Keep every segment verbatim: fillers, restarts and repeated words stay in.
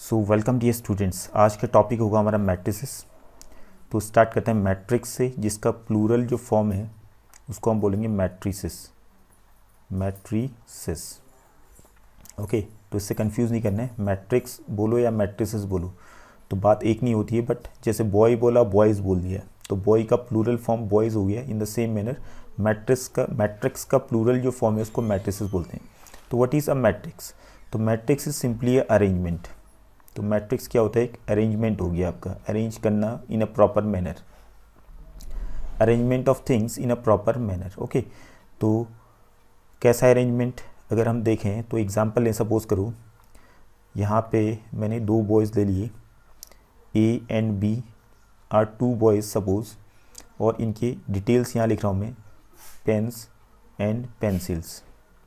So welcome dear students. आज का topic होगा हमारा मैट्रिसेस। तो स्टार्ट करते हैं मैट्रिक्स से, जिसका प्लूरल जो फॉर्म है उसको हम बोलेंगे मैट्रिसेस। Matrices okay. तो इससे कंफ्यूज नहीं करना है, मैट्रिक्स बोलो या मैट्रिसेस बोलो तो बात एक नहीं होती है। बट जैसे बॉय बोला बॉयज़ बोल दिया तो बॉय का प्लूरल फॉर्म बॉयज़ हो गया। In the same manner matrix का मैट्रिक्स का प्लूरल जो फॉर्म है उसको मैट्रिसेस बोलते हैं। तो व्हाट इज़ अ मैट्रिक्स? तो matrix is simply a arrangement. तो मैट्रिक्स क्या होता है? एक अरेंजमेंट हो गया आपका, अरेंज करना in a proper manner, arrangement of things in a proper manner. Okay, तो कैसा अरेंजमेंट अगर हम देखें तो एग्जांपल ले, सपोज करो यहाँ पे मैंने दो बॉयज़ ले लिए, A and B are two boys suppose, और इनके डिटेल्स यहाँ लिख रहा हूँ मैं, pens and pencils.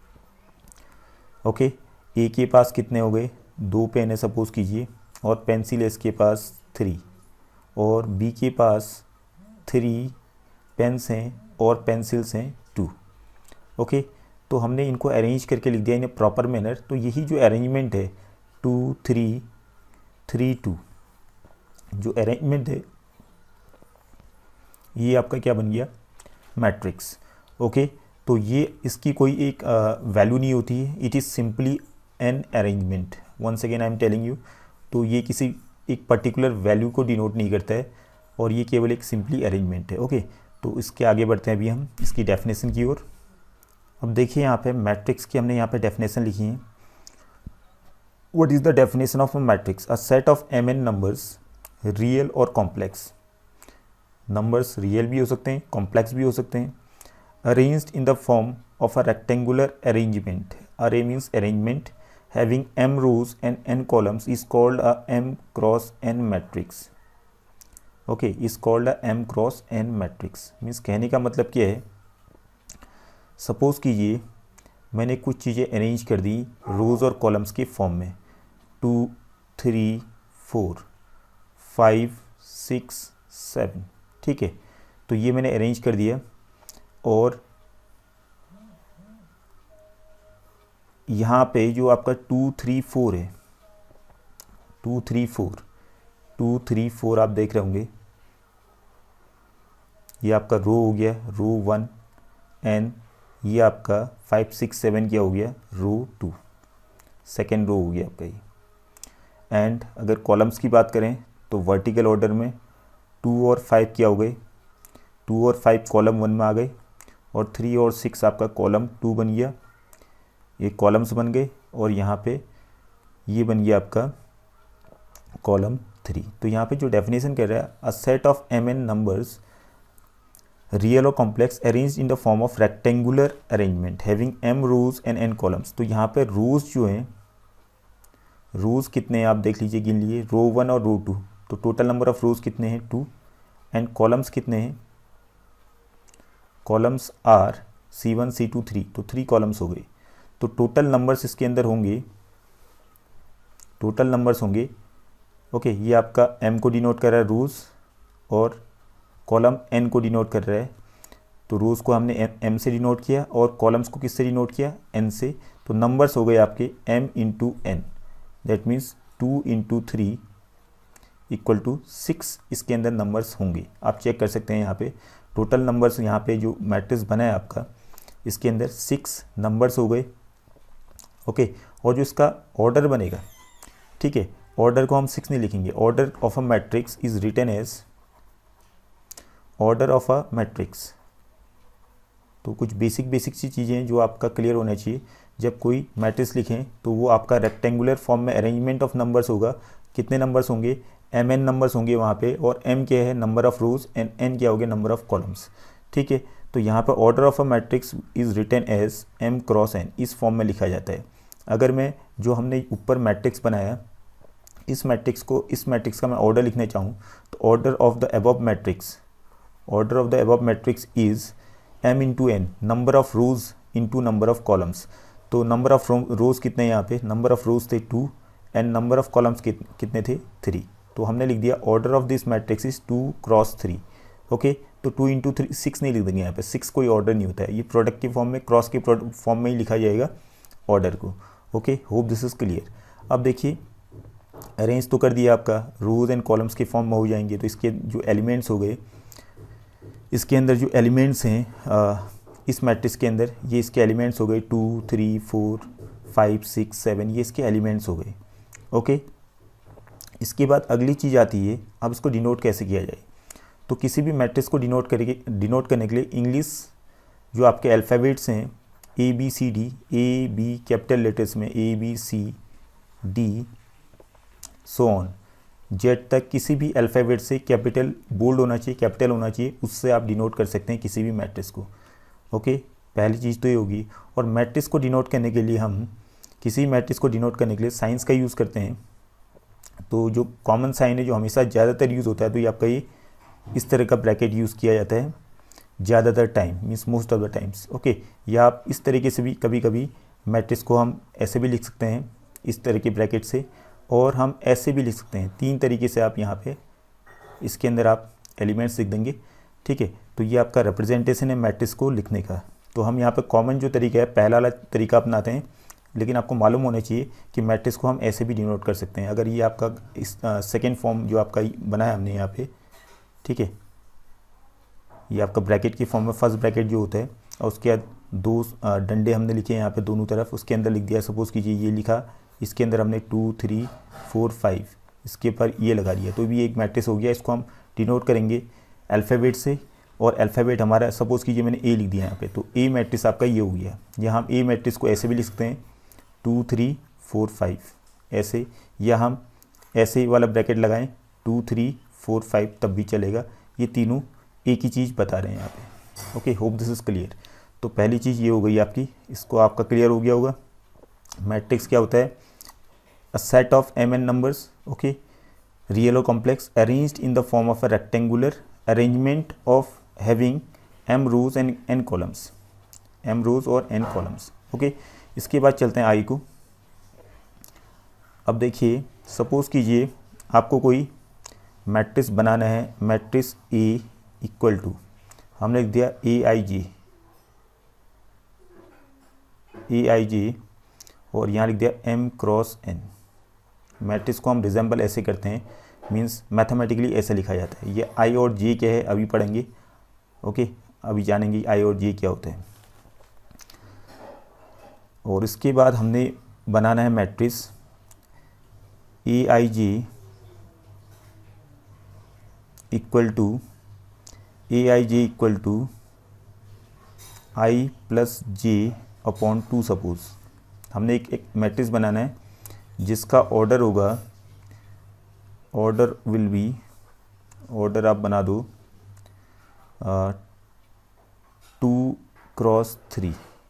Okay, A के पास कितने हो गए? दो पेन है सपोज कीजिए, और पेंसिल है इसके पास थ्री, और बी के पास थ्री पेन्स हैं और पेंसिल्स हैं टू। ओके, तो हमने इनको अरेंज करके लिख दिया इन ए प्रॉपर मैनर। तो यही जो अरेंजमेंट है टू थ्री थ्री टू, जो अरेंजमेंट है ये आपका क्या बन गया? मैट्रिक्स। ओके, तो ये इसकी कोई एक वैल्यू नहीं होती है, it is simply an arrangement. Once again I am telling you, तो ये किसी एक पर्टिकुलर वैल्यू को डिनोट नहीं करता है और ये केवल एक सिंपली अरेंजमेंट है। ओके, तो इसके आगे बढ़ते हैं अभी हम इसकी डेफिनेशन की ओर। अब देखिए यहाँ पे मैट्रिक्स की हमने यहाँ पे डेफिनेशन लिखी है। What is the definition of a matrix? A set of m n numbers, real और कॉम्प्लेक्स। नंबर्स रियल भी हो सकते हैं, कॉम्प्लेक्स भी हो सकते हैं, arranged in the form of a rectangular arrangement. Array means arrangement having m rows and n columns is called a m cross n matrix. okay, is called a m cross n matrix. Means कहने का मतलब क्या है? Suppose कीजिए मैंने कुछ चीज़ें arrange कर दी रोज़ और कॉलम्स के फॉर्म में, two three four five six seven, ठीक है। तो ये मैंने अरेंज कर दिया, और यहाँ पे जो आपका टू थ्री फोर है, two three four two three four आप देख रहे होंगे, ये आपका रो हो गया, रो वन, एंड ये आपका फाइव सिक्स सेवन क्या हो गया? रो टू, सेकेंड रो हो गया आपका ये। एंड अगर कॉलम्स की बात करें तो वर्टिकल ऑर्डर में टू और फाइव क्या हो गए? टू और फाइव कॉलम वन में आ गए, और थ्री और सिक्स आपका कॉलम टू बन गया, ये कॉलम्स बन गए, और यहाँ पे ये बन गया आपका कॉलम थ्री। तो यहाँ पे जो डेफिनेशन कह रहा है, a set of m n numbers real और complex arranged in the form of rectangular arrangement having m rows and n columns. तो यहाँ पे रोज जो हैं, रोज कितने हैं आप देख लीजिए, गिन लीजिए, रो वन और रो टू, तो टोटल नंबर ऑफ रोज कितने हैं? टू। एंड कॉलम्स कितने हैं? Columns are C one C two three, तो थ्री कॉलम्स हो गए। तो टोटल नंबर्स इसके अंदर होंगे, टोटल नंबर्स होंगे ओके। ये आपका m को डिनोट कर रहा है रोज़, और कॉलम n को डिनोट कर रहा है। तो रोज़ को हमने m से डिनोट किया और कॉलम्स को किससे डिनोट किया? n से। तो नंबर्स हो गए आपके m into n, that means two into three equal to six इसके अंदर नंबर्स होंगे। आप चेक कर सकते हैं यहाँ पे टोटल नंबर्स, यहाँ पे जो मैट्रिक्स बना है आपका इसके अंदर सिक्स नंबर्स हो गए। ओके, और जो इसका ऑर्डर बनेगा, ठीक है, ऑर्डर को हम सिक्स नहीं लिखेंगे। Order of a matrix is written as order of a matrix. तो कुछ बेसिक बेसिक सी चीज़ें हैं जो आपका क्लियर होना चाहिए। जब कोई मैट्रिक्स लिखें तो वो आपका रेक्टेंगुलर फॉर्म में अरेंजमेंट ऑफ नंबर्स होगा। कितने नंबर्स होंगे? एम एन नंबर्स होंगे वहाँ पे, और एम क्या है? Number of rows, and n क्या हो गया? नंबर ऑफ कॉलम्स, ठीक है। तो यहाँ पर order of a matrix is written as m cross n, इस फॉर्म में लिखा जाता है। अगर मैं जो हमने ऊपर मैट्रिक्स बनाया, इस मैट्रिक्स को, इस मैट्रिक्स का मैं ऑर्डर लिखना चाहूँ तो order of the above matrix, order of the above matrix is m into n, number of rows into number of columns. तो नंबर ऑफ रोज कितने यहाँ पे? नंबर ऑफ रोज थे two, and number of columns कितने थे? Three. तो हमने लिख दिया order of this matrix is two cross three. Okay, तो टू इंटू थ्री सिक्स नहीं लिख देंगे यहाँ पे, सिक्स कोई ऑर्डर नहीं होता है, ये प्रोडक्ट के फॉर्म में, क्रॉस के फॉर्म में ही लिखा जाएगा ऑर्डर को। Okay, hope this is clear. अब देखिए अरेंज तो कर दिया आपका, रोज एंड कॉलम्स के फॉर्म में हो जाएंगे। तो इसके जो एलिमेंट्स हो गए, इसके अंदर जो एलिमेंट्स हैं इस मैट्रिक्स के अंदर, ये इसके एलिमेंट्स हो गए two three four five six seven, ये इसके एलिमेंट्स हो गए। ओके, इसके बाद अगली चीज़ आती है, अब इसको डिनोट कैसे किया जाए। तो किसी भी मैट्रिक्स को डिनोट करके डिनोट करने के लिए इंग्लिश जो आपके अल्फ़ाबेट्स हैं A B C D, A B capital letters में A B C D so on Z तक, किसी भी अल्फ़ाबेट से कैपिटल बोल्ड होना चाहिए, कैपिटल होना चाहिए, उससे आप डिनोट कर सकते हैं किसी भी मैट्रिक्स को। ओके, पहली चीज़ तो ये होगी। और मैट्रिक्स को डिनोट करने के लिए हम किसी मैट्रिक्स को डिनोट करने के लिए साइंस का यूज़ करते हैं। तो जो कॉमन साइन है, जो हमेशा ज़्यादातर यूज़ होता है, तो ये आपका ये इस तरह का ब्रैकेट यूज़ किया जाता है ज़्यादातर time, means most of the times. Okay, या आप इस तरीके से भी कभी कभी मैट्रिक्स को हम ऐसे भी लिख सकते हैं इस तरह के ब्रैकेट से, और हम ऐसे भी लिख सकते हैं। तीन तरीके से आप यहाँ पे इसके अंदर आप एलिमेंट्स लिख देंगे। ठीक है, तो ये आपका रिप्रेजेंटेशन है मैट्रिक्स को लिखने का। तो हम यहाँ पे कॉमन जो तरीका है, पहला वाला तरीका अपनाते हैं, लेकिन आपको मालूम होना चाहिए कि मैट्रिक्स को हम ऐसे भी डिनोट कर सकते हैं। अगर ये आपका इस सेकेंड फॉर्म जो आपका बनाया हमने यहाँ पे, ठीक है, ये आपका ब्रैकेट की फॉर्म में फर्स्ट ब्रैकेट जो होता है, और उसके बाद दो डंडे हमने लिखे हैं यहाँ पे दोनों तरफ, उसके अंदर लिख दिया, सपोज़ कीजिए ये लिखा, इसके अंदर हमने टू थ्री फोर फाइव, इसके ऊपर ये लगा दिया, तो भी एक मैट्रिक्स हो गया। इसको हम डिनोट करेंगे अल्फ़ाबेट से, और अल्फ़ाबेट हमारा सपोज़ कीजिए मैंने ए लिख दिया यहाँ पे, तो ए मैट्रिक्स आपका ये हो गया। या हम ए मैट्रिक्स को ऐसे भी लिख सकते हैं टू थ्री फोर फाइव ऐसे, या हम ऐसे वाला ब्रैकेट लगाएं टू थ्री फोर फाइव, तब भी चलेगा। ये तीनों एक ही चीज़ बता रहे हैं यहाँ पे। Okay, hope this is clear. तो पहली चीज़ ये हो गई आपकी, इसको आपका क्लियर हो गया होगा। मैट्रिक्स क्या होता है? A set of m n numbers, okay, real और complex, arranged in the form of a rectangular arrangement of having m rows and n columns, m rows और एन कॉलम्स। ओके, इसके बाद चलते हैं आई को। अब देखिए, सपोज़ कीजिए आपको कोई मैट्रिक्स बनाना है, मैट्रिक्स ए इक्वल टू, हमने लिख दिया ए आई जी, ए आई जी, और यहाँ लिख दिया एम क्रॉस एन। मैट्रिक्स को हम रिजेंबल ऐसे करते हैं, मींस मैथमेटिकली ऐसे लिखा जाता है। ये आई और जे क्या है अभी पढ़ेंगे। ओके, अभी जानेंगे आई और जे क्या होते हैं। और इसके बाद हमने बनाना है matrix a i j equal to, A I J equal to i plus j upon two. Suppose हमने एक एक मैट्रिक्स बनाना है जिसका ऑर्डर होगा, ऑर्डर विल बी, ऑर्डर आप बना दो two cross three,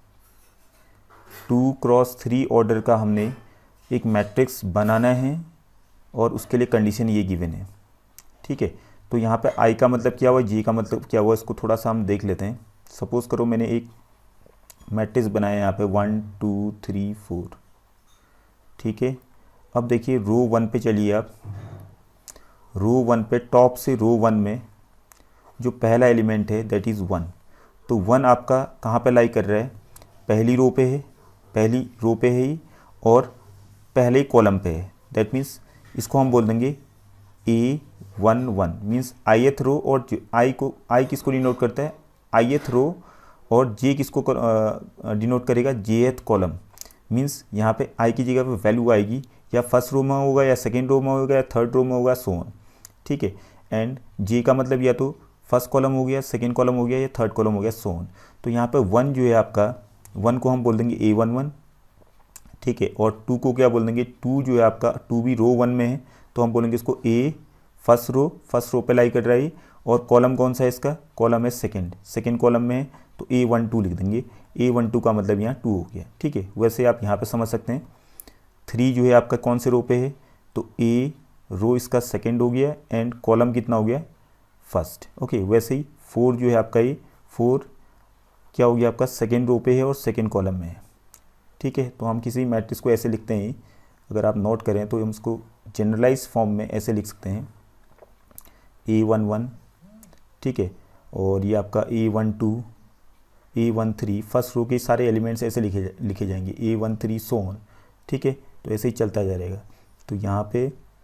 two cross three order का हमने एक मैट्रिक्स बनाना है, और उसके लिए कंडीशन ये गिवन है। ठीक है, तो यहाँ पे आई का मतलब क्या हुआ, जी का मतलब क्या हुआ, इसको थोड़ा सा हम देख लेते हैं। सपोज़ करो मैंने एक मैट्रिक्स बनाया यहाँ पे वन टू थ्री फोर। ठीक है, अब देखिए रो वन पे चलिए आप, रो वन पे टॉप से रो वन में जो पहला एलिमेंट है दैट इज़ वन। तो वन आपका कहाँ पे लाई कर रहा है? पहली रो पे है, पहली रो पे है ही, और पहले कॉलम पे है। दैट मीन्स इसको हम बोल देंगे a one one, means ith row, और आई को आई किसको डिनोट करता है? आई एथ रो, और जे किसको डिनोट करेगा? जे एथ कॉलम। मीन्स यहाँ पे आई की जगह पे वैल्यू आएगी, या फर्स्ट रो में होगा, या सेकेंड रो में होगा, या थर्ड रो में होगा, सो ऑन। ठीक है, एंड जे का मतलब या तो फर्स्ट कॉलम हो गया, सेकेंड कॉलम हो गया, या थर्ड कॉलम हो गया, सो ऑन। तो यहाँ पे वन जो है आपका, वन को हम बोल देंगे ए वन वन। ठीक है, और टू को क्या बोल देंगे? टू जो है आपका, टू भी रो वन में है, तो हम बोलेंगे इसको ए फर्स्ट रो, फर्स्ट रो पे लाई कर रहा है, और कॉलम कौन सा है इसका? कॉलम है सेकंड, सेकंड कॉलम में है, तो ए वन टू लिख देंगे। ए वन टू का मतलब यहाँ टू हो गया। ठीक है, वैसे आप यहाँ पे समझ सकते हैं। थ्री जो है आपका कौन से रो पे है? तो ए रो इसका सेकंड हो गया, एंड कॉलम कितना हो गया? फर्स्ट। ओके, वैसे ही फोर जो है आपका, ये फोर क्या हो गया आपका? सेकेंड रो पे है और सेकेंड कॉलम में है। ठीक है, तो हम किसी मैट्रिक्स को ऐसे लिखते हैं, अगर आप नोट करें तो हम इसको जनरलाइज फॉर्म में ऐसे लिख सकते हैं ए वन वन। ठीक है, और ये आपका a one two, a one three, first row के सारे एलिमेंट्स ऐसे लिखे लिखे जाएंगे, a one three so on. ठीक है, तो ऐसे ही चलता जाएगा। तो यहाँ पे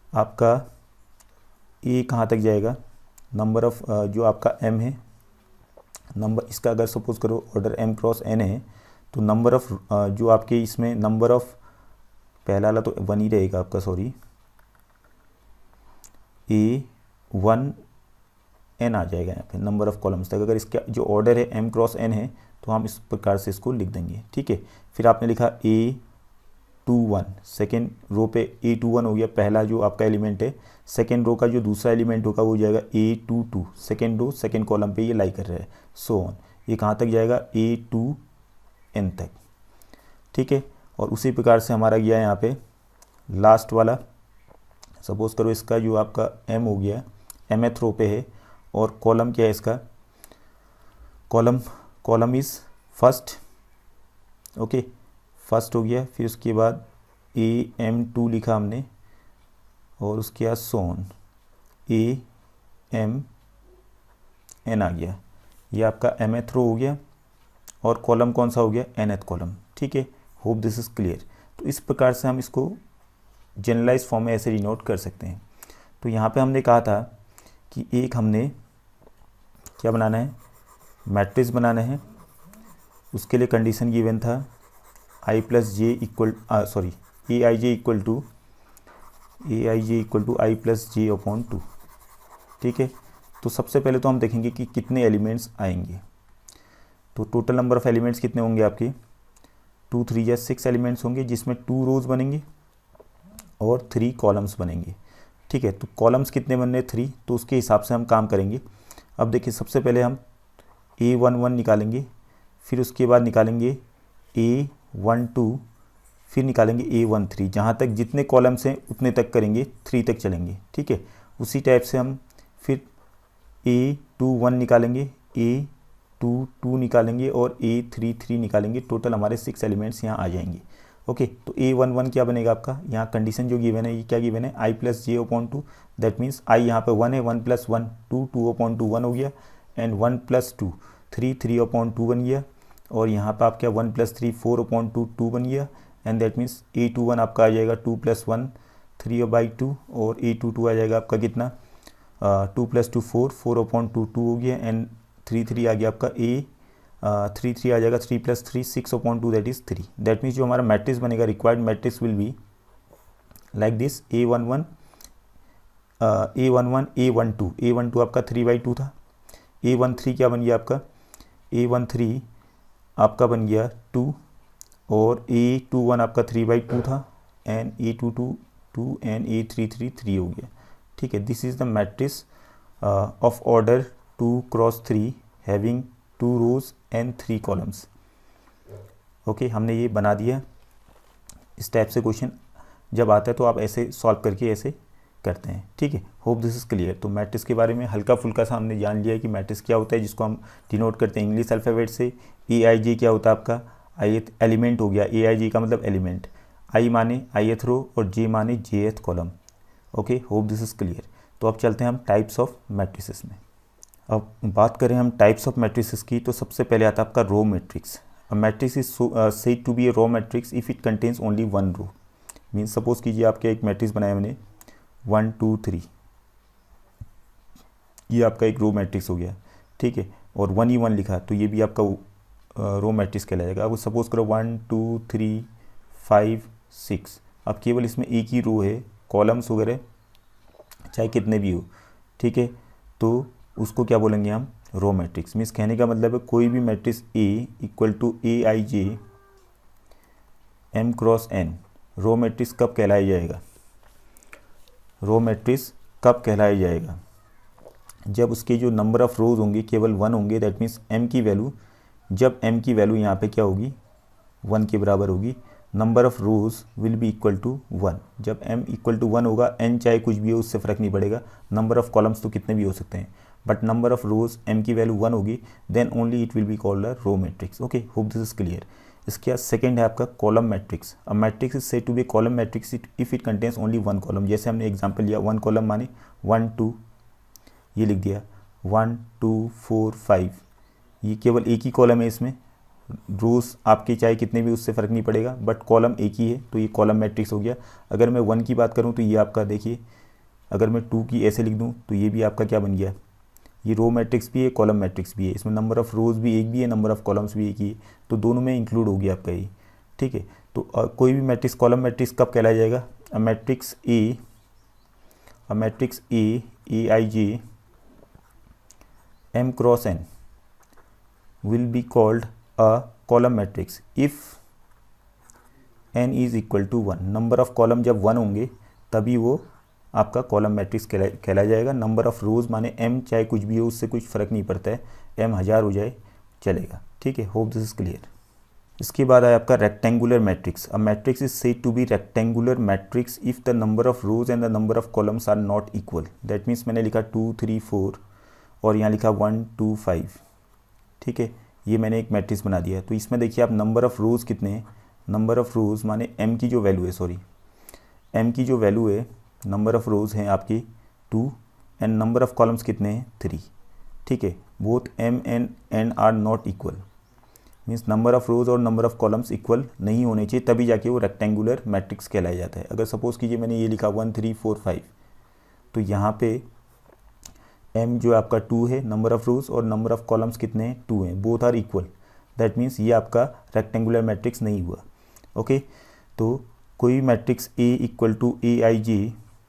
आपका ए कहाँ तक जाएगा, नंबर ऑफ जो आपका एम है, नंबर इसका अगर सपोज करो ऑर्डर एम क्रॉस एन है, तो नंबर ऑफ जो आपके इसमें नंबर ऑफ, पहला वाला तो वन ही रहेगा आपका, सॉरी ए वन एन आ जाएगा यहाँ पे नंबर ऑफ कॉलम्स तक। अगर इसका जो ऑर्डर है एम क्रॉस एन है तो हम इस प्रकार से इसको लिख देंगे, ठीक है। फिर आपने लिखा a two one, second row पे ए टू वन हो गया पहला जो आपका एलिमेंट है, सेकेंड रो का जो दूसरा एलिमेंट होगा वो जाएगा a two two, second row second column पे ये लाई कर रहा है, सो ऑन, ये कहाँ तक जाएगा ए टू एन तक, ठीक है। और उसी प्रकार से हमारा गया यहाँ पे लास्ट वाला, सपोज करो इसका जो आपका एम हो गया, एम एथ रो पे है और कॉलम क्या है इसका, column column is first, okay first हो गया। फिर उसके बाद ए एम टू लिखा हमने और उसके बाद सोन ए एम एन आ गया, ये आपका एम एथ रो हो गया और कॉलम कौन सा हो गया, एन एथ कॉलम, ठीक है। Hope this is clear. तो इस प्रकार से हम इसको जनरलाइज फॉर्म में ऐसे डिनोट कर सकते हैं। तो यहाँ पे हमने कहा था कि एक हमने क्या बनाना है, मैट्रिक्स बनाना है, उसके लिए कंडीशन गिवन था i plus j equal sorry A I J equal to A I J equal to i plus j upon two, ठीक है। तो सबसे पहले तो हम देखेंगे कि कितने एलिमेंट्स आएंगे। तो टोटल नंबर ऑफ एलिमेंट्स कितने होंगे आपके, टू थ्री या सिक्स एलिमेंट्स होंगे, जिसमें टू रोज बनेंगे और थ्री कॉलम्स बनेंगे, ठीक है। तो कॉलम्स कितने बनने, थ्री, तो उसके हिसाब से हम काम करेंगे। अब देखिए सबसे पहले हम ए वन वन निकालेंगे, फिर उसके बाद निकालेंगे ए वन टू, फिर निकालेंगे ए वन थ्री, जहाँ तक जितने कॉलम्स हैं उतने तक करेंगे, थ्री तक चलेंगे, ठीक है। उसी टाइप से हम फिर ए टू वन निकालेंगे, ए टू टू निकालेंगे और ए थ्री थ्री निकालेंगे, टोटल हमारे सिक्स एलिमेंट्स यहाँ आ जाएंगे, ओके। तो ए वन वन क्या बनेगा आपका, यहाँ कंडीशन जो गिवन है ये क्या गिवन है, i plus j upon two, that means i यहाँ पे वन है, one plus one two, two upon two one हो गया, and one plus two three, three upon two बन गया, और यहाँ पे आप क्या one plus three four upon two, two बन गया, and that means a two one आपका आ जाएगा two plus one three by two, और ए टू टू आ जाएगा आपका कितना, two plus two four, four upon two two हो गया, एंड थ्री थ्री आ गया आपका ए थ्री थ्री आ जाएगा three plus three six upon two, that is three. That means जो हमारा मैट्रिक्स बनेगा, required matrix will be like this, a one one a one one a one two, a one two आपका three by two था, a one three क्या बन गया आपका, a one three आपका बन गया टू, और ए टू वन आपका थ्री बाई टू था, and a two two two, and a three three three हो गया, ठीक है। This is the matrix of order two cross three having two rows and three columns, okay. हमने ये बना दिया। इस टाइप से क्वेश्चन जब आता है तो आप ऐसे सॉल्व करके ऐसे करते हैं, ठीक है। Hope this is clear. तो मैट्रिक्स के बारे में हल्का फुल्का सा हमने जान लिया है कि मैट्रिक्स क्या होता है, जिसको हम डिनोट करते हैं इंग्लिश अल्फ़ाबेट से। ए आई जी क्या होता है आपका, आई एलिमेंट हो गया, ए आई जी का मतलब एलिमेंट, आई माने आई एथ रो और जे माने jth column, okay. Hope this is clear. तो अब चलते हैं हम टाइप्स ऑफ मैट्रिसेस में। अब बात करें हम टाइप्स ऑफ मैट्रिसेस की, तो सबसे पहले आता है आपका row matrix. A matrix is said to be a row matrix if it contains only one row. Means suppose कीजिए आपके एक मैट्रिक्स बनाया मैंने वन टू थ्री, ये आपका एक रो मैट्रिक्स हो गया, ठीक है, और वन ही वन लिखा तो ये भी आपका रो मैट्रिक्स कहलाएगा। अब सपोज करो one two three five six, अब केवल इसमें एक ही रो है, कॉलम्स वगैरह चाहे कितने भी हो, ठीक है, तो उसको क्या बोलेंगे हम, रो मैट्रिक्स। मीन्स कहने का मतलब है कोई भी matrix A equal to A I J M cross N row matrix कब कहलाया जाएगा, रो मैट्रिक्स कब कहलाया जाएगा, जब उसके जो नंबर ऑफ रोज होंगे केवल वन होंगे। दैट मीन्स एम की वैल्यू, जब एम की वैल्यू यहाँ पे क्या होगी, वन के बराबर होगी, number of rows will be equal to one. जब एम इक्वल टू वन होगा, एन चाहे कुछ भी हो उससे फ़र्क नहीं पड़ेगा, नंबर ऑफ कॉलम्स तो कितने भी हो सकते हैं, but number of rows M की वैल्यू वन होगी, then only it will be called a row matrix, okay. Hope this is clear. इसके बाद सेकंड है आपका column matrix. A matrix is said to be column matrix if it contains only one column. जैसे हमने example लिया, one column माने one two, ये लिख दिया वन टू फोर फाइव, ये केवल एक ही कॉलम है इसमें, रोज आपके चाहे कितने भी उससे फ़र्क नहीं पड़ेगा, बट कॉलम एक ही है, तो ये कॉलम मैट्रिक्स हो गया। अगर मैं वन की बात करूँ तो ये आपका देखिए, अगर मैं टू की ऐसे लिख दूँ तो ये भी आपका क्या बन गया, ये रो मैट्रिक्स भी है, कॉलम मैट्रिक्स भी है, इसमें नंबर ऑफ़ रोज़ भी एक भी है, नंबर ऑफ़ कॉलम्स भी एक ही है, तो दोनों में इंक्लूड हो गया आपका ये, ठीक है। तो आ, कोई भी मैट्रिक्स कॉलम मैट्रिक्स कब कहलाया जाएगा, a matrix A a matrix A A I J M cross N will be called a column matrix if N is equal to one. Number of column जब वन होंगे तभी वो आपका column matrix कहला कहलाया जाएगा। नंबर ऑफ़ रोज़ माने M चाहे कुछ भी हो, उससे कुछ फ़र्क नहीं पड़ता है, एम हज़ार हो जाए चलेगा, ठीक है। Hope this is clear. इसके बाद आया आपका rectangular matrix. A matrix is said to be rectangular matrix if the number of rows and the number of columns are not equal. That means मैंने लिखा टू थ्री फोर और यहाँ लिखा one two five, ठीक है। ये मैंने एक मैट्रिक्स बना दिया। तो इसमें देखिए आप नंबर ऑफ़ रोज़ कितने हैं, नंबर ऑफ़ रोज़ माने एम की जो वैल्यू है, सॉरी एम की जो वैल्यू है, नंबर ऑफ़ रोज़ हैं आपकी two and number of columns कितने हैं, थ्री, ठीक है। Both M and N are not equal, means number of rows और नंबर ऑफ़ कॉलम्स इक्वल नहीं होने चाहिए, तभी जाके वो रेक्टेंगुलर मैट्रिक्स कहलाया जाता है। अगर सपोज़ कीजिए मैंने ये लिखा वन थ्री फोर फाइव, तो यहाँ पे एम जो आपका टू है, नंबर ऑफ़ रोज़ और नंबर ऑफ़ कॉलम्स कितने हैं, टू हैं, both are equal, that means ये आपका रेक्टेंगुलर मैट्रिक्स नहीं हुआ, ओके। तो कोई matrix A equal to A I J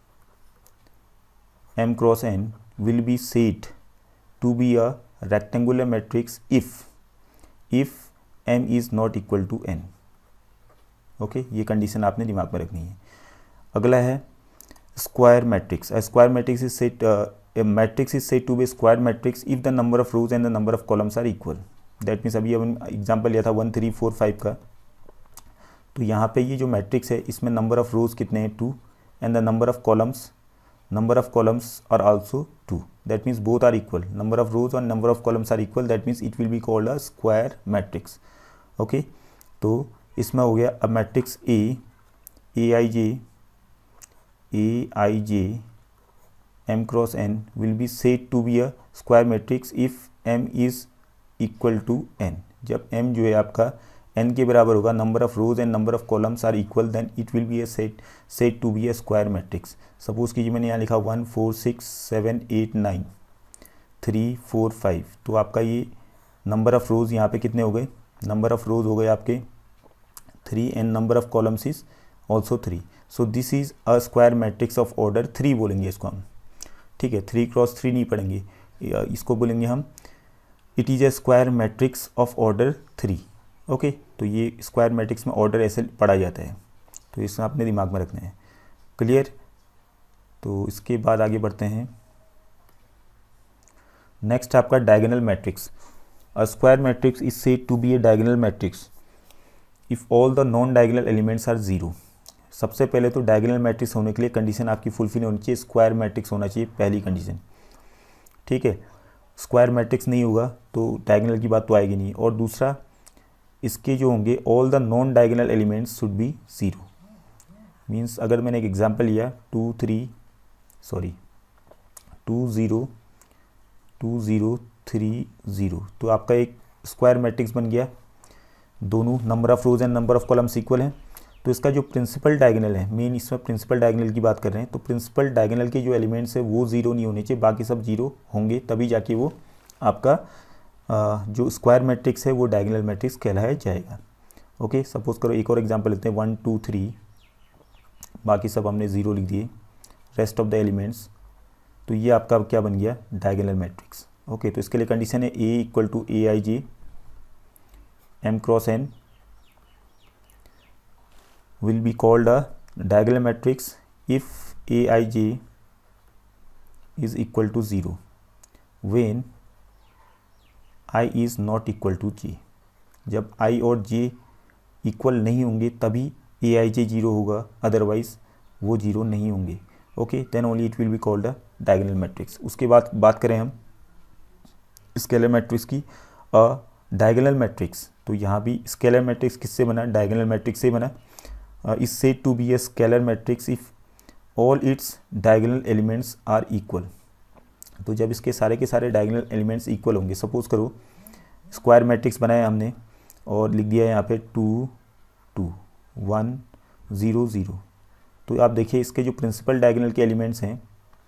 M cross N will be said to be a rectangular matrix if if M is not equal to N, okay. ये condition आपने दिमाग में रखनी है। अगला है square matrix. A square matrix is said a matrix is said to be a square matrix if the number of rows and the number of columns are equal. That means अभी अपन example लिया था one three four five का, तो यहाँ पे ये जो matrix है इसमें नंबर ऑफ़ रोज़ कितने हैं, two and the number of columns number of columns are also two, that means both are equal, number of rows और number of columns are equal, that means it will be called a square matrix, okay. तो इसमें हो गया a matrix A A I J A I J m cross n will be said to be a square matrix if m is equal to n. जब m जो है आपका n के बराबर होगा, number of rows and number of columns are equal, then it will be a said said to be a square matrix. Suppose कीजिए मैंने यहाँ लिखा one four six seven eight nine three four five, तो आपका ये number of rows यहाँ पे कितने हो गए, number of rows हो गए आपके three and number of columns is also three. So this is a square matrix of order three बोलेंगे इसको हम, ठीक है। थ्री क्रॉस थ्री नहीं पढ़ेंगे, इसको बोलेंगे हम it is a square matrix of order three, okay. तो ये स्क्वायर मैट्रिक्स में ऑर्डर ऐसे पढ़ा जाता है, तो इसमें आपने दिमाग में रखना है, क्लियर। तो इसके बाद आगे बढ़ते हैं। नेक्स्ट आपका diagonal matrix. A square matrix is said to be a diagonal matrix if all the non diagonal elements are zero. सबसे पहले तो डायगोनल मैट्रिक्स होने के लिए कंडीशन आपकी फुलफिल होनी चाहिए, स्क्वायर मैट्रिक्स होना चाहिए पहली कंडीशन, ठीक है। स्क्वायर मैट्रिक्स नहीं होगा तो डायगोनल की बात तो आएगी नहीं। और दूसरा, इसके जो होंगे all the non diagonal elements should be zero. Means अगर मैंने एक एग्जांपल लिया two three sorry two zero two zero three zero, तो आपका एक स्क्वायर मैट्रिक्स बन गया, दोनों number of rows and number of columns equal हैं। तो इसका जो प्रिंसिपल डायगोनल है, मेन इसमें प्रिंसिपल डायगोनल की बात कर रहे हैं, तो प्रिंसिपल डायगोनल के जो एलिमेंट्स है वो ज़ीरो नहीं होने चाहिए, बाकी सब जीरो होंगे, तभी जाके वो आपका आ, जो स्क्वायर मैट्रिक्स है वो डायगोनल मैट्रिक्स कहलाया जाएगा, ओके। सपोज करो एक और एग्जांपल लेते हैं वन टू थ्री, बाकी सब हमने ज़ीरो लिख दिए, रेस्ट ऑफ द एलिमेंट्स, तो ये आपका क्या बन गया, डायगोनल मैट्रिक्स, ओके। तो इसके लिए कंडीशन है A equal to A I J M cross N will be called a diagonal matrix if aij is equal to zero when i is not equal to j। जब i और j इक्वल नहीं होंगे तभी aij zero होगा, otherwise वो zero नहीं होंगे, okay. Then only it will be called a diagonal matrix. उसके बाद बात करें हम स्केलर मैट्रिक्स की, अ डायगोनल मैट्रिक्स, तो यहाँ भी स्केलर मैट्रिक्स किससे बना, डायगोनल मैट्रिक्स से बना। Is said to be a scalar matrix if all its diagonal elements are equal. तो जब इसके सारे के सारे डायगोनल एलिमेंट्स इक्वल होंगे, सपोज करो स्क्वायर मैट्रिक्स बनाया हमने, और लिख दिया यहाँ पे two two one zero zero. तो आप देखिए इसके जो प्रिंसिपल डायगोनल के एलिमेंट्स हैं,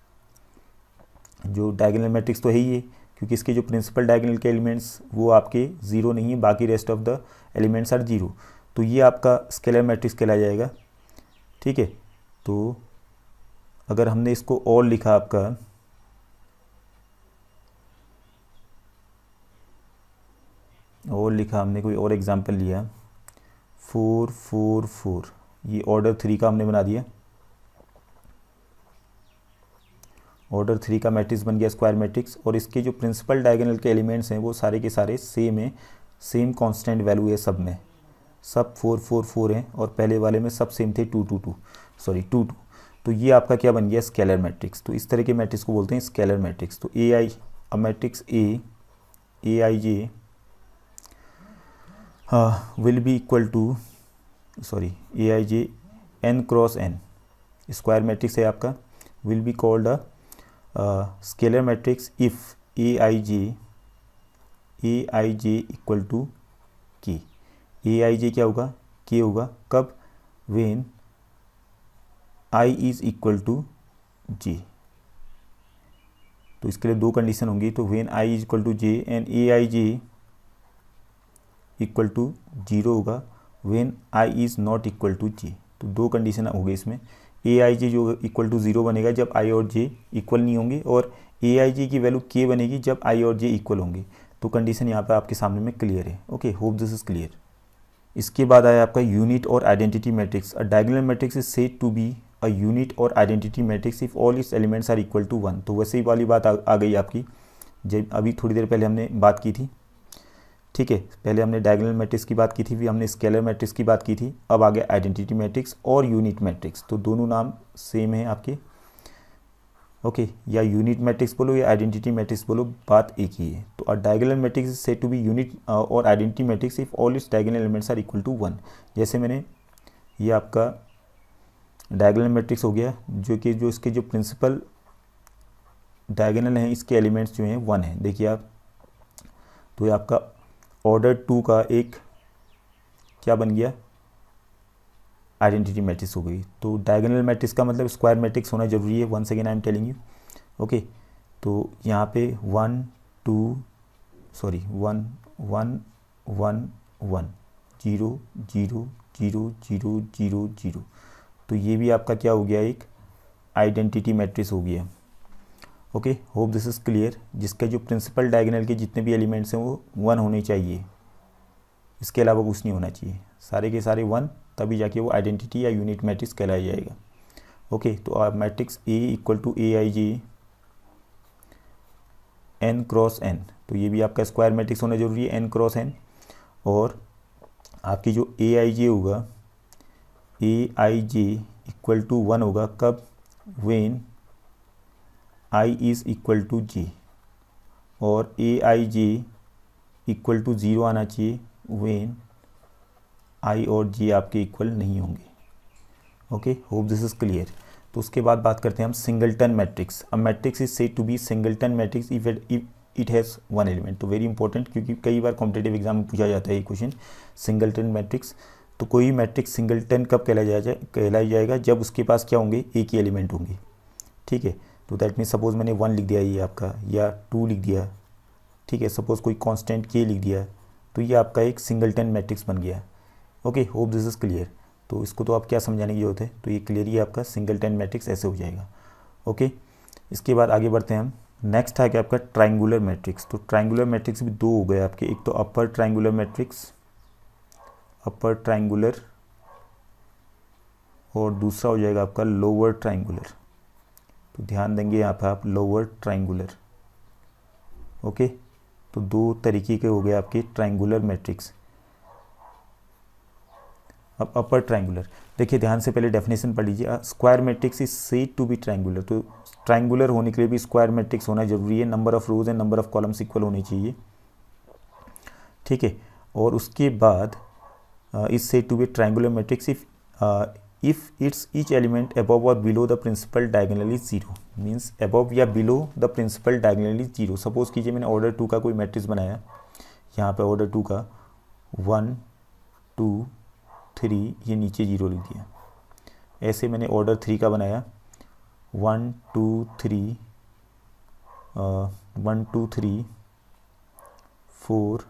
जो डायगोनल मैट्रिक्स तो है ही है क्योंकि इसके जो प्रिंसिपल डायगोनल के एलिमेंट्स वो आपके ज़ीरो नहीं है, बाकी rest of the elements are zero. तो ये आपका स्केलर मैट्रिक्स कहलाया जाएगा। ठीक है, तो अगर हमने इसको और लिखा आपका और लिखा हमने कोई और एग्जांपल लिया फोर फोर फोर, ये ऑर्डर थ्री का हमने बना दिया, ऑर्डर थ्री का मैट्रिक्स बन गया स्क्वायर मैट्रिक्स। और इसके जो प्रिंसिपल डायगोनल के एलिमेंट्स हैं वो सारे के सारे सेम है, सेम कांस्टेंट वैल्यू है सब में, सब फोर फोर फोर हैं और पहले वाले में सब सेम थे two two two sorry two two. तो ये आपका क्या बन गया स्केलर मैट्रिक्स। तो इस तरह के मैट्रिक्स को बोलते हैं स्केलर मैट्रिक्स। तो A I a matrix A A I J will be equal to sorry A I J N cross N, square matrix है आपका, will be called a scalar matrix if A I J A I J equal to K. A I J क्या होगा, K होगा, कब, when I is equal to J. तो इसके लिए दो कंडीशन होंगी, तो when I is equal to J and A I J equal to zero होगा when I is not equal to J. तो दो कंडीशन हो गई इसमें, ए आई जे जो इक्वल टू ज़ीरो बनेगा जब आई और जे इक्वल नहीं होंगे, और ए आई जे की वैल्यू के बनेगी जब आई और जे इक्वल होंगे। तो कंडीशन यहाँ पे आपके सामने में क्लियर है। Okay, hope this is clear. इसके बाद आया आपका unit or identity matrix. A diagonal matrix is said to be a unit or identity matrix if all its elements are equal to one. तो वैसे ही वाली बात आ, आ गई आपकी, जब अभी थोड़ी देर पहले हमने बात की थी। ठीक है, पहले हमने डायगोनल मैट्रिक्स की बात की थी, फिर हमने स्केलर मैट्रिक्स की बात की थी, अब आ गया आइडेंटिटी मैट्रिक्स और यूनिट मैट्रिक्स। तो दोनों नाम सेम है आपके। ओके, या यूनिट मैट्रिक्स बोलो या आइडेंटिटी मैट्रिक्स बोलो, बात एक ही है। तो a diagonal matrix is said to be unit or identity matrix if all its diagonal elements are equal to one. जैसे मैंने ये आपका डायगोनल मैट्रिक्स हो गया, जो कि जो इसके जो प्रिंसिपल डायगोनल हैं इसके एलिमेंट्स जो हैं वन है। देखिए आप, तो ये आपका ऑर्डर टू का एक क्या बन गया, आइडेंटिटी मैट्रिक्स हो गई। तो डायगोनल मैट्रिक्स का मतलब स्क्वायर मैट्रिक्स होना जरूरी है, once again I am telling you. Okay, तो यहाँ पे one two sorry one one one one zero zero zero zero zero zero. तो ये भी आपका क्या हो गया, एक आइडेंटिटी मैट्रिक्स हो गया। Okay, hope this is clear. जिसके जो प्रिंसिपल डायगोनल के जितने भी एलिमेंट्स हैं वो वन होने चाहिए, इसके अलावा कुछ नहीं होना चाहिए, सारे के सारे वन, तभी जाके वो आइडेंटिटी या यूनिट मैट्रिक्स कहलाया जाएगा। ओके, तो आप matrix A equal to A I J N cross N, तो ये भी आपका स्क्वायर मैट्रिक्स होना जरूरी है, एन क्रॉस एन। और आपकी जो ए आई जे होगा, A I J equal to one होगा कब, when I is equal to J, और A I J equal to zero आना चाहिए वेन आई और जे आपके इक्वल नहीं होंगे। Okay, hope this is clear. तो उसके बाद बात करते हैं हम singleton matrix. A matrix is said to be singleton matrix if it it has one element. तो वेरी इंपॉर्टेंट, क्योंकि कई बार कॉम्पिटेटिव एग्जाम में पूछा जाता है ये क्वेश्चन, सिंगलटन मैट्रिक्स। तो कोई मैट्रिक्स सिंगलटन कब कहलाया जाए कहलाया जाएगा, जब उसके पास क्या होंगे, एक ही एलिमेंट होंगे। ठीक है, तो दैट मीन सपोज मैंने वन लिख दिया ये आपका, या टू लिख दिया, ठीक है, सपोज कोई कांस्टेंट के लिख दिया, तो ये आपका एक सिंगलटन मैट्रिक्स बन गया। Okay, hope this is clear. तो इसको तो आप क्या समझाने की जरूरत है, तो ये क्लियर ही आपका सिंगलटन मैट्रिक्स ऐसे हो जाएगा। ओके, इसके बाद आगे बढ़ते हैं हम। नेक्स्ट है क्या आपका ट्रायंगुलर मैट्रिक्स। तो ट्रायंगुलर मैट्रिक्स भी दो हो गए आपके, एक तो upper triangular matrix, upper triangular, और दूसरा हो जाएगा आपका लोअर ट्रायंगुलर। तो ध्यान देंगे यहाँ पर आप, लोअर ट्रायंगुलर। ओके, तो दो तरीके के हो गए आपके ट्रायंगुलर मैट्रिक्स। अब अपर ट्रायंगुलर, देखिए ध्यान से पहले डेफिनेशन पढ़ लीजिए। Square matrix is said to be triangular. तो ट्रायंगुलर होने के लिए भी स्क्वायर मैट्रिक्स होना जरूरी है, number of rows and number of columns equal होने चाहिए। ठीक है, और उसके बाद is said to be triangular matrix if if its each element above or below the principal diagonal is zero. Means above या below the principal diagonal is zero. Suppose कीजिए मैंने ऑर्डर टू का कोई मैट्रिक्स बनाया, यहाँ पे order two का, one two three, ये नीचे जीरो लिख दिया। ऐसे मैंने ऑर्डर थ्री का बनाया, one two three, one two three four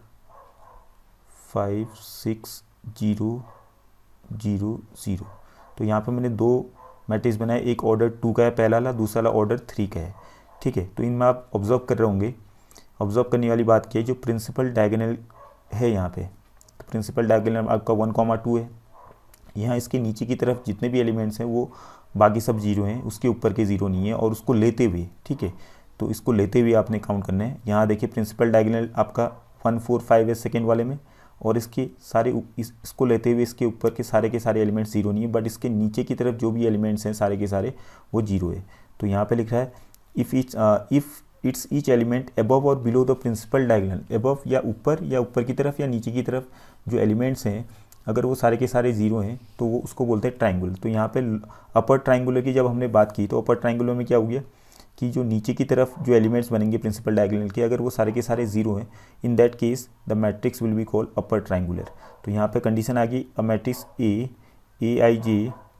five six zero zero zero. तो यहाँ पे मैंने दो मैट्रिक्स बनाए, एक ऑर्डर टू का है पहला वाला, दूसरा वाला ऑर्डर थ्री का है। ठीक है, तो इनमें आप ऑब्जर्व कर रहे होंगे, ऑब्जर्व करने वाली बात क्या है, जो प्रिंसिपल डायगोनल है यहाँ पे, तो प्रिंसिपल डायगोनल आपका वन कॉमा टू है। यहाँ इसके नीचे की तरफ जितने भी एलिमेंट्स हैं वो बाकी सब जीरो हैं, उसके ऊपर के ज़ीरो नहीं है, और उसको लेते हुए, ठीक है, तो इसको लेते हुए आपने काउंट करना है। यहाँ देखिए प्रिंसिपल डायगोनल आपका वन फोर फाइव है सेकेंड वाले में, और इसके सारे इस, इसको लेते हुए इसके ऊपर के सारे के सारे एलिमेंट्स जीरो नहीं है, बट इसके नीचे की तरफ जो भी एलिमेंट्स हैं सारे के सारे वो जीरो है। तो यहाँ पे लिख रहा है if each if its each element above or below the principal diagonal, above या ऊपर या ऊपर की तरफ या नीचे की तरफ जो एलिमेंट्स हैं अगर वो सारे के सारे जीरो हैं तो वो उसको बोलते हैं ट्राइंगुलर। तो यहाँ पे अपर ट्राइंगुलर की जब हमने बात की तो अपर ट्राइंगुलर में क्या हो गया कि जो नीचे की तरफ जो एलिमेंट्स बनेंगे प्रिंसिपल डायगोनल के, अगर वो सारे के सारे जीरो हैं, in that case the matrix will be called upper triangular. तो यहाँ पे कंडीशन आ गई, a matrix A A I J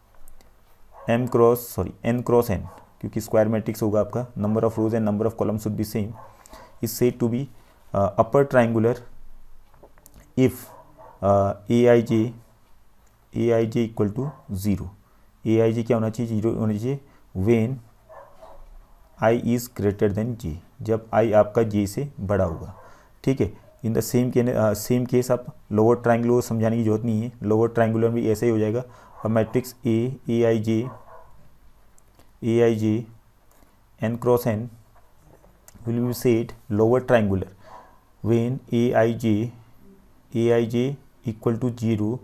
M cross sorry N cross N, क्योंकि स्क्वायर मैट्रिक्स होगा आपका, number of rows and number of column should be same, is said to be upper triangular if A I J A I J equal to zero. A I J क्या होना चाहिए, zero होना चाहिए when I is greater than j, जब i आपका j से बड़ा होगा। ठीक है, इन द सेम के सेम केस आप लोअर ट्राइंगुलर समझाने की जरूरत नहीं है, लोअर ट्राइंगुलर भी ऐसे ही हो जाएगा। और matrix A A I J A I J N cross N will be said lower triangular when a I J A I J equal to zero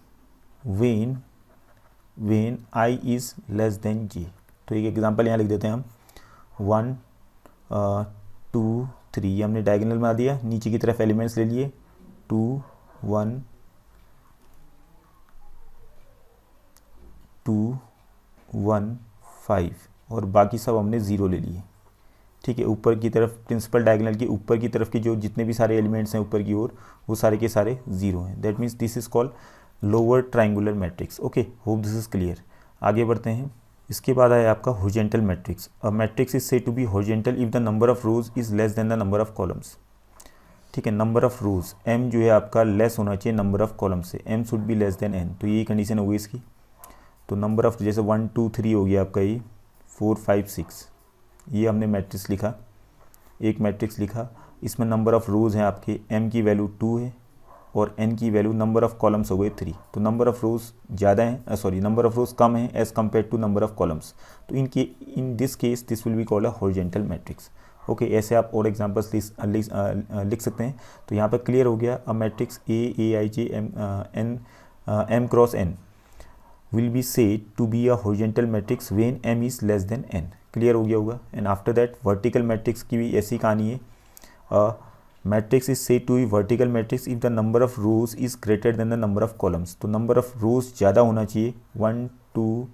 when when I is less than j. तो एक example यहाँ लिख देते हैं हम, one two three, ये हमने diagonal बना दिया, नीचे की तरफ एलिमेंट्स ले लिए, two one two one five, और बाकी सब हमने ज़ीरो ले लिए। ठीक है, ऊपर की तरफ प्रिंसिपल डायगोनल के ऊपर की तरफ के जो जितने भी सारे एलिमेंट्स हैं ऊपर की ओर वो सारे के सारे ज़ीरो हैं। That means this is called lower triangular matrix. Okay, hope this is clear. आगे बढ़ते हैं। इसके बाद आया आपका horizontal matrix. A matrix is said to be horizontal if the number of rows is less than the number of columns. ठीक है, number of rose m जो है आपका लेस होना चाहिए नंबर ऑफ कॉलम से, m should be less than n। तो यही कंडीशन होगी इसकी। तो नंबर ऑफ जैसे वन टू थ्री हो गया आपका, ये फोर फाइव सिक्स, ये हमने मैट्रिक्स लिखा, एक मैट्रिक्स लिखा, इसमें नंबर ऑफ रोज हैं आपके, m की वैल्यू टू है और n की वैल्यू, नंबर ऑफ कॉलम्स हो गए थ्री। तो नंबर ऑफ रोज ज़्यादा हैं, सॉरी नंबर ऑफ रोज कम है as compare to number of columns. तो इन के in this case this will be called a horizontal matrix. Okay, ऐसे आप और एग्जांपल्स लिख सकते हैं। तो यहाँ पर क्लियर हो गया, a matrix A A I J m n m cross N will be said to be a horizontal matrix when m is less than n। Clear हो गया होगा। And after that vertical matrix की भी ऐसी कहानी है। uh, matrix is said to be vertical matrix if the number of rows is greater than the number of columns. तो number of rows ज़्यादा होना चाहिए, one two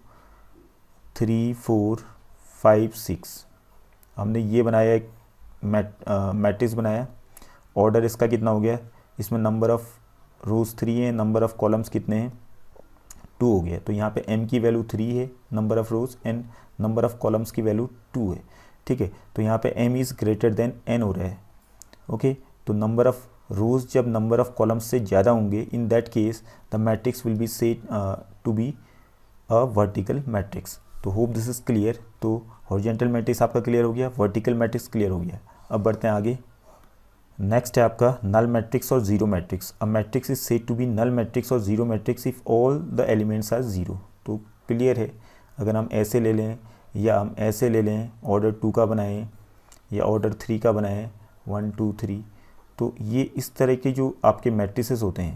three four five six. हमने ये बनाया एक मैट मैट्रिक्स बनाया, order इसका कितना हो गया, इसमें नंबर ऑफ रोज थ्री है, नंबर ऑफ कॉलम्स कितने हैं, टू हो गया। तो यहाँ पे m की वैल्यू थ्री है number of rows and number of columns की वैल्यू टू है। ठीक है, तो यहाँ पे m is greater than n हो रहा है। ओके okay, तो नंबर ऑफ रोज जब नंबर ऑफ कॉलम्स से ज़्यादा होंगे, in that case the matrix will be said to be a vertical matrix. तो होप दिस इज क्लियर। तो हॉरिजॉन्टल मैट्रिक्स आपका क्लियर हो गया, वर्टिकल मैट्रिक्स क्लियर हो गया। अब बढ़ते हैं आगे। नेक्स्ट है आपका नल मैट्रिक्स और zero matrix. A matrix is said to be null matrix और zero matrix if all the elements are zero. तो क्लियर है, अगर हम ऐसे ले लें या हम ऐसे ले लें, ऑर्डर टू का बनाएं या ऑर्डर थ्री का बनाएं, वन टू थ्री, तो ये इस तरह के जो आपके मैट्रिसेस होते हैं,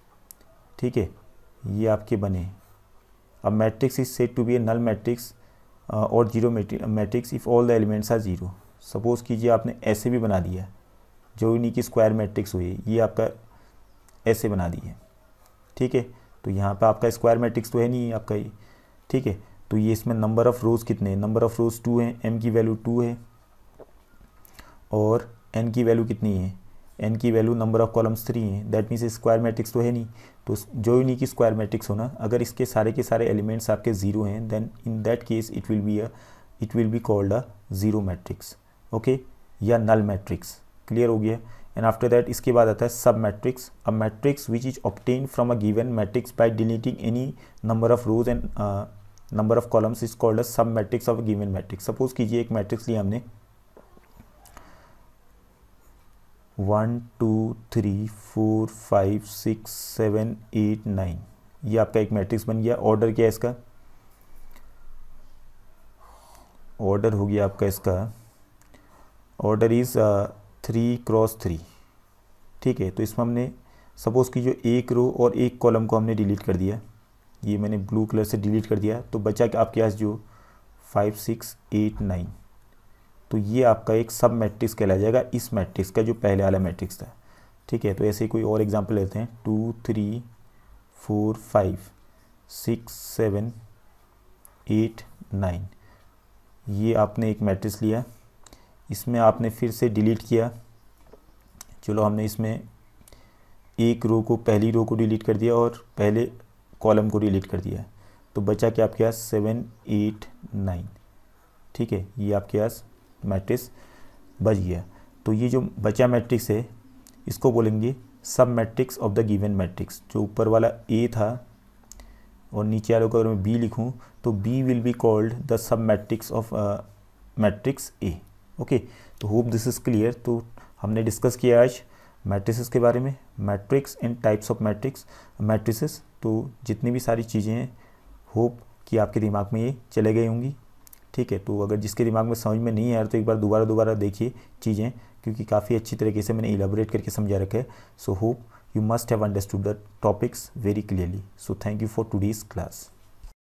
ठीक है, ये आपके बने। अब matrix is said to be a null matrix और zero matrix if all the elements are zero. Suppose कीजिए आपने ऐसे भी बना दिया, जो इन्हीं की स्क्वायर मैट्रिक्स हुई, ये आपका ऐसे बना दिए। ठीक है, तो यहाँ पे आपका स्क्वायर मैट्रिक्स तो है नहीं आपका ये। ठीक है, तो ये इसमें नंबर ऑफ़ रोज़ कितने हैं, नंबर ऑफ़ रोज़ टू हैं, m की वैल्यू टू है और n की वैल्यू कितनी है, एन की value number of columns three हैं, दैट मीन्स स्क्वायर मैट्रिक्स तो है नहीं, तो जो यूनिक की स्क्वायर मैट्रिक्स होना, अगर इसके सारे के सारे एलिमेंट्स आपके जीरो हैं, then in that case it will be a it will be called a zero matrix, okay, या नल मैट्रिक्स। क्लियर हो गया। एंड आफ्टर दैट इसके बाद आता है sub matrix, a matrix which is obtain from a given matrix by deleting any number of rows and number of columns is called a sub matrix of a given matrix. Suppose कीजिए एक matrix लिया हमने one two three four five six seven eight nine, ये आपका एक matrix बन गया। Order क्या है इसका, ऑर्डर हो गया आपका इसका, order is three cross three, ठीक है। तो इसमें हमने सपोज की जो एक रो और एक कॉलम को हमने डिलीट कर दिया, ये मैंने ब्लू कलर से डिलीट कर दिया, तो बचा कि आपके पास जो फाइव सिक्स एट नाइन, तो ये आपका एक सब मैट्रिक्स कहला जाएगा इस मैट्रिक्स का जो पहले वाला मैट्रिक्स था, ठीक है। तो ऐसे ही कोई और एग्जांपल लेते हैं, two three four five six seven eight nine, ये आपने एक मैट्रिक्स लिया, इसमें आपने फिर से डिलीट किया, चलो हमने इसमें एक रो को, पहली रो को डिलीट कर दिया और पहले कॉलम को डिलीट कर दिया, तो बचा क्या आपके पास सेवन एट नाइन, ठीक है, ये आपके पास मैट्रिक्स बच गया। तो ये जो बचा मैट्रिक्स है इसको बोलेंगे sub matrix of the given matrix. जो ऊपर वाला ए था और नीचे वाले को अगर मैं बी लिखूं तो B will be called the sub matrix of matrix A, okay. तो होप दिस इज़ क्लियर। तो हमने डिस्कस किया आज मैट्रिसेस के बारे में, matrix and types of matrix matrices. तो जितनी भी सारी चीज़ें हैं होप कि आपके दिमाग में ये चले गई होंगी, ठीक है। तो अगर जिसके दिमाग में समझ में नहीं आया तो एक बार दोबारा दोबारा देखिए चीज़ें, क्योंकि काफ़ी अच्छी तरीके से मैंने इलेबोरेट करके समझा रखा है। So hope you must have understood the topics very clearly. So thank you for today's class.